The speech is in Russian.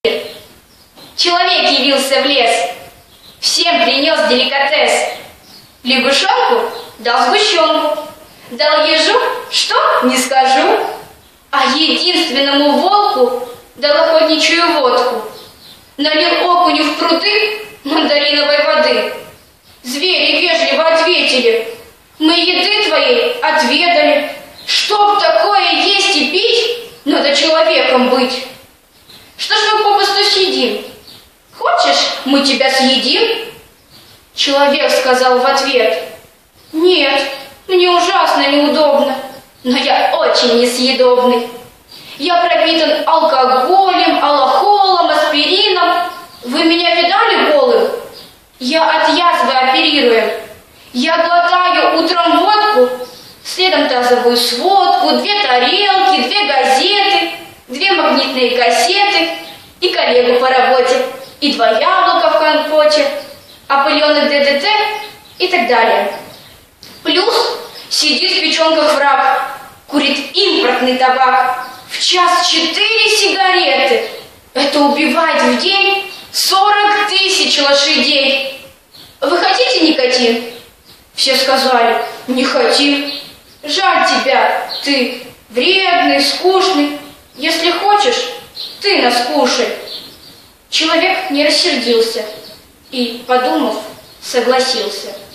Человек явился в лес, всем принес деликатес. Лягушонку дал сгущенку, дал ежу, что не скажу, а единственному волку дал охотничью водку. Налил окуню в пруды мандариновой воды. Звери вежливо ответили: мы еды твоей отведали. Чтоб такое есть и пить, надо человеком быть. Что ж мы попусту сидим? Хочешь, мы тебя съедим? Человек сказал в ответ: нет, мне ужасно неудобно, но я очень несъедобный. Я пропитан алкоголем, аллохолом, аспирином. Вы меня видали голым? Я от язвы оперируем. Я глотаю утром водку, следом тазовую сводку, 2 тарелки, 2 газеты, 2 магнитные кассеты и коллегу по работе, и 2 яблока в компоте, опыленный ДДТ и так далее. Плюс сидит в печенках враг, курит импортный табак. В час 4 сигареты. Это убивает в день 40 000 лошадей. Вы хотите никотин? Все сказали: не хотим. Жаль тебя, ты вредный, скучный. Если хочешь, ты нас кушай. Человек не рассердился и, подумав, согласился.